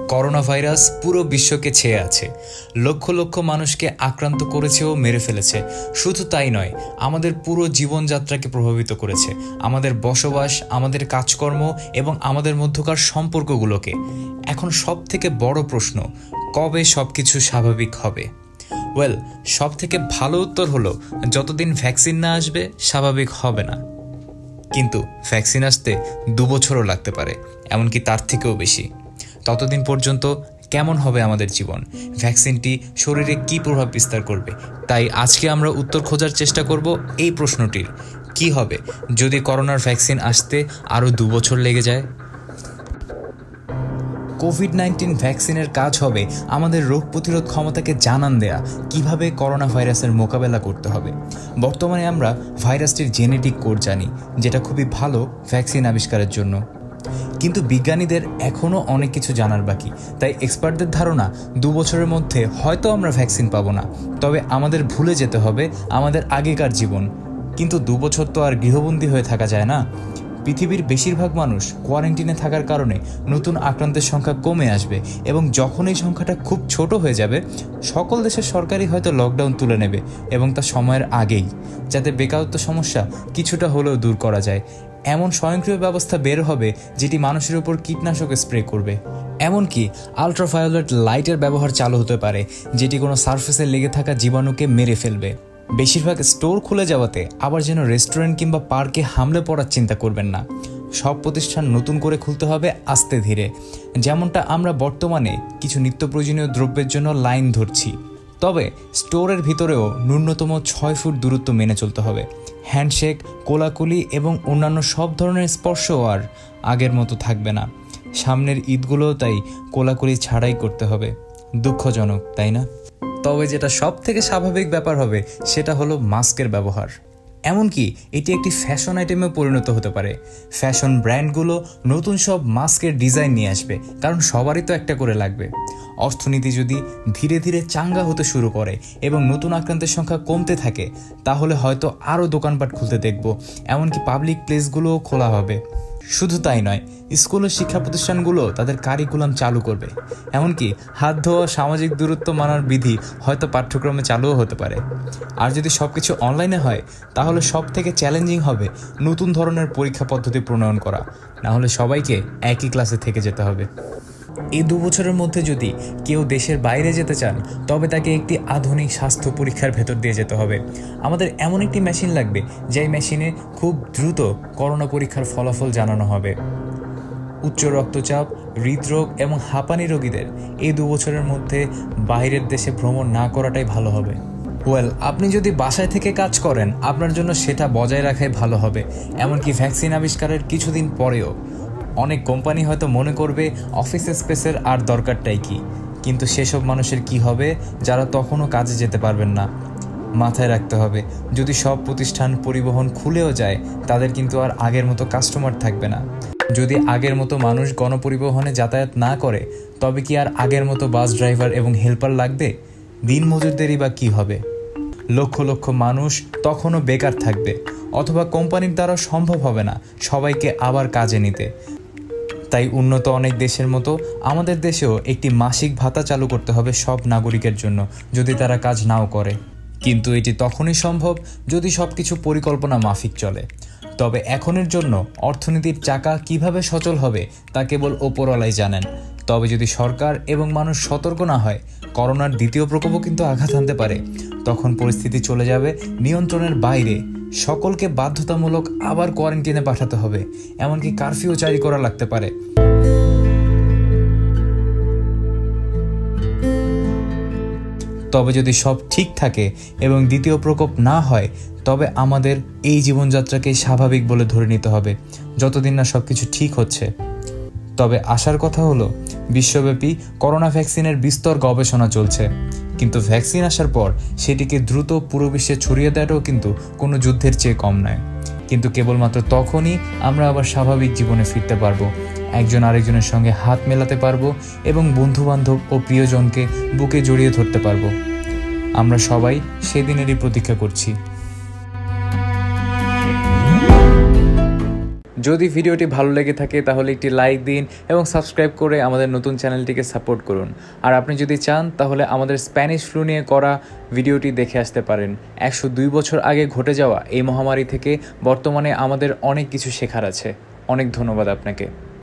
Corona virus পুরো বিশ্বকে ছেয়ে আছে। লক্ষ লক্ষ মানুষকে আক্রান্ত করেছে ও মেরে ফেলেছে। শুধু তাই নয়, আমাদের পুরো জীবনযাত্রাকে প্রভাবিত করেছে, আমাদের বসবাস, আমাদের কাজকর্ম এবং আমাদের মধ্যকার সম্পর্কগুলোকে। এখন সব থেকে বড় প্রশ্ন, কবে সব কিছু স্বাভাবিক হবে? সব থেকে ভালো উত্তর হলো, যতদিন ভ্যাকসিন না আসবে স্বাভাবিক হবে না। কিন্তু ভ্যাকসিন আসতে 2 বছরও লাগতে পারে, এমনকি তার থেকেও বেশি। ততদিন পর্যন্ত কেমন হবে আমাদের জীবন? ভ্যাকসিনটি শরীরে কী প্রভাব বিস্তার করবে? তাই আজকে আমরা উত্তর খোঁজার চেষ্টা করব এই প্রশ্নটির, কি হবে যদি করোনার ভ্যাকসিন আসতে আরও 2 বছর লেগে যায়? কোভিড-19 ভ্যাকসিনের কাজ হবে আমাদের রোগ প্রতিরোধ ক্ষমতাকে জানান দেয়া, কিভাবে করোনা ভাইরাসের মোকাবেলা করতে হবে। বর্তমানে আমরা ভাইরাসটির জেনেটিক কোড জানি, যেটা খুবই ভালো ভ্যাকসিন আবিষ্কারের জন্য। কিন্তু বিজ্ঞানীদের এখনও অনেক কিছু জানার বাকি। তাই এক্সপার্টদের ধারণা 2 বছরের মধ্যে হয়তো আমরা ভ্যাকসিন পাবো না, তবে আমাদের ভুলে যেতে হবে আমাদের আগেকার জীবন। কিন্তু 2 বছর তো আর গৃহবন্দী হয়ে থাকা যায় না। পৃথিবীর বেশিরভাগ মানুষ কোয়ারেন্টিনে থাকার কারণে নতুন আক্রান্তের সংখ্যা কমে আসবে, এবং যখন এই সংখ্যাটা খুব ছোট হয়ে যাবে, সকল দেশের সরকারই হয়তো লকডাউন তুলে নেবে, এবং তা সময়ের আগেই, যাতে বেকারত্ব সমস্যা কিছুটা হলেও দূর করা যায়। এমন স্বয়ংক্রিয় ব্যবস্থা বের হবে যেটি মানুষের উপর কীটনাশক স্প্রে করবে। এমনকি আলট্রাভায়োলেট লাইটের ব্যবহার চালু হতে পারে, যেটি কোনো সারফেসে লেগে থাকা জীবাণুকে মেরে ফেলবে। বেশিরভাগ স্টোর খুলে যাওয়াতে আবার যেন রেস্টুরেন্ট কিংবা পার্কে হামলে পড়ার চিন্তা করবেন না। সব প্রতিষ্ঠান নতুন করে খুলতে হবে আস্তে ধীরে, যেমনটা আমরা বর্তমানে কিছু নিত্য প্রয়োজনীয় দ্রব্যের জন্য লাইন ধরছি। তবে স্টোরের ভিতরেও ন্যূনতম 6 ফুট দূরত্ব মেনে চলতে হবে। হ্যান্ডশেক, কোলাকুলি এবং অন্যান্য সব ধরনের স্পর্শও আর আগের মতো থাকবে না। সামনের ঈদগুলোও তাই কোলাকুলি ছাড়াই করতে হবে। দুঃখজনক, তাই না? তবে যেটা সব থেকে স্বাভাবিক ব্যাপার হবে সেটা হলো মাস্কের ব্যবহার। এমনকি এটি একটি ফ্যাশন আইটেমে পরিণত হতে পারে। ফ্যাশন ব্র্যান্ডগুলো নতুন সব মাস্কের ডিজাইন নিয়ে আসবে, কারণ সবারই তো একটা করে লাগবে। অর্থনীতি যদি ধীরে ধীরে চাঙ্গা হতে শুরু করে এবং নতুন আক্রান্তের সংখ্যা কমতে থাকে, তাহলে হয়তো আরও দোকানপাট খুলতে দেখব, এমনকি পাবলিক প্লেসগুলোও খোলা হবে। শুধু তাই নয়, স্কুলের শিক্ষা প্রতিষ্ঠানগুলো তাদের কারিকুলাম চালু করবে, এমনকি হাত ধোয়া, সামাজিক দূরত্ব মানার বিধি হয়তো পাঠ্যক্রমে চালুও হতে পারে। আর যদি সব কিছু অনলাইনে হয়, তাহলে সব থেকে চ্যালেঞ্জিং হবে নতুন ধরনের পরীক্ষা পদ্ধতি প্রণয়ন করা। না হলে সবাইকে একই ক্লাসে থেকে যেতে হবে। এই 2 বছরের মধ্যে যদি কেউ দেশের বাইরে যেতে চান, তবে তাকে একটি আধুনিক স্বাস্থ্য পরীক্ষার ভেতর দিয়ে যেতে হবে। আমাদের এমন একটি মেশিন লাগবে, যেই মেশিনে খুব দ্রুত করোনা পরীক্ষার ফলাফল জানানো হবে। উচ্চ রক্তচাপ, হৃদরোগ এবং হাঁপানি রোগীদের এই 2 বছরের মধ্যে বাইরের দেশে ভ্রমণ না করাটাই ভালো হবে। আপনি যদি বাসায় থেকে কাজ করেন, আপনার জন্য সেটা বজায় রাখাই ভালো হবে। এমনকি ভ্যাকসিন আবিষ্কারের কিছুদিন পরেও অনেক কোম্পানি হয়তো মনে করবে অফিস স্পেসের আর দরকারটাই কি। কিন্তু সেসব মানুষের কি হবে যারা তখনও কাজে যেতে পারবেন না? মাথায় রাখতে হবে, যদি সব প্রতিষ্ঠান, পরিবহন খুলেও যায়, তাদের কিন্তু আর আগের মতো কাস্টমার থাকবে না। যদি আগের মতো মানুষ গণপরিবহনে যাতায়াত না করে, তবে কি আর আগের মতো বাস ড্রাইভার এবং হেল্পার লাগবে? দিনমজুরদেরই বা কী হবে? লক্ষ লক্ষ মানুষ তখনও বেকার থাকবে, অথবা কোম্পানির দ্বারা সম্ভব হবে না সবাইকে আবার কাজে নিতে। তাই উন্নত অনেক দেশের মতো আমাদের দেশেও একটি মাসিক ভাতা চালু করতে হবে সব নাগরিকের জন্য, যদি তারা কাজ নাও করে। কিন্তু এটি তখনই সম্ভব যদি সব কিছু পরিকল্পনা মাফিক চলে। তবে এখনের জন্য অর্থনীতির চাকা কিভাবে সচল হবে তা কেবল ওপরওয়ালাই জানেন। তবে যদি সরকার এবং মানুষ সতর্ক না হয়, করোনার দ্বিতীয় প্রকোপও কিন্তু আঘাত আনতে পারে। তখন পরিস্থিতি চলে যাবে নিয়ন্ত্রণের বাইরে। সকলকে বাধ্যতামূলক আবার কোয়ারেন্টিনে পাঠাতে হবে, এমনকি কারফিউ জারি করা লাগতে পারে। তবে যদি সব ঠিক থাকে এবং দ্বিতীয় প্রকোপ না হয়, তবে আমাদের এই জীবনযাত্রাকে স্বাভাবিক বলে ধরে নিতে হবে, যতদিন না সব কিছু ঠিক হচ্ছে। তবে আশার কথা হলো, বিশ্বব্যাপী করোনা ভ্যাকসিনের বিস্তর গবেষণা চলছে, কিন্তু ভ্যাকসিন আসার পর সেটিকে দ্রুত পুরো বিশ্বে ছড়িয়ে দেওয়াটাও কিন্তু কোনো যুদ্ধের চেয়ে কম নয়। কিন্তু কেবলমাত্র তখনই আমরা আবার স্বাভাবিক জীবনে ফিরতে পারবো, একজন আরেকজনের সঙ্গে হাত মেলাতে পারবো এবং বন্ধুবান্ধব ও প্রিয়জনকে বুকে জড়িয়ে ধরতে পারবো। আমরা সবাই সেদিনেরই প্রতীক্ষা করছি। যদি ভিডিওটি ভালো লেগে থাকে তাহলে একটি লাইক দিন এবং সাবস্ক্রাইব করে আমাদের নতুন চ্যানেলটিকে সাপোর্ট করুন। আর আপনি যদি চান তাহলে আমাদের স্প্যানিশ ফ্লু নিয়ে করা ভিডিওটি দেখে আসতে পারেন। 102 বছর আগে ঘটে যাওয়া এই মহামারী থেকে বর্তমানে আমাদের অনেক কিছু শেখার আছে। অনেক ধন্যবাদ আপনাকে।